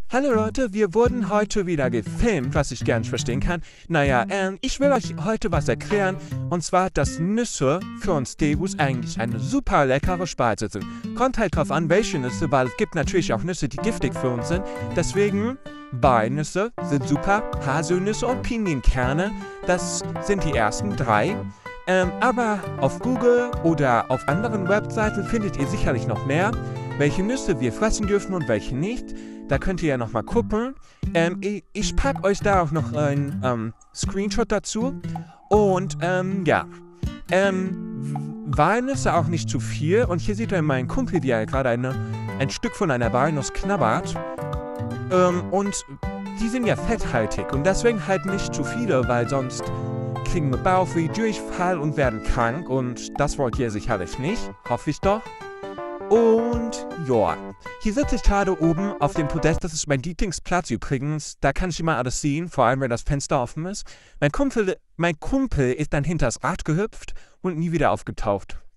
Hallo Leute, wir wurden heute wieder gefilmt, was ich gar nicht verstehen kann. Naja, ich will euch heute was erklären, und zwar, dass Nüsse für uns Degus eigentlich eine super leckere Speise sind. Kommt halt drauf an, welche Nüsse, weil es gibt natürlich auch Nüsse, die giftig für uns sind. Deswegen, Walnüsse sind super, Haselnüsse und Pinienkerne, das sind die ersten drei. Aber auf Google oder auf anderen Webseiten findet ihr sicherlich noch mehr, welche Nüsse wir fressen dürfen und welche nicht. Da könnt ihr ja nochmal gucken. Ich packe euch da auch noch einen Screenshot dazu. Und ja, Walnüsse auch nicht zu viel. Und hier seht ihr meinen Kumpel, wie er gerade ein Stück von einer Walnuss knabbert. Und die sind ja fetthaltig und deswegen halt nicht zu viele, weil sonst kriegen wir Bauchweh, Durchfall und werden krank. Und das wollt ihr sicherlich nicht, hoffe ich doch. Und ja, hier sitze ich gerade oben auf dem Podest, das ist mein Lieblingsplatz übrigens. Da kann ich immer alles sehen, vor allem wenn das Fenster offen ist. Mein Kumpel ist dann hinters Rad gehüpft und nie wieder aufgetaucht.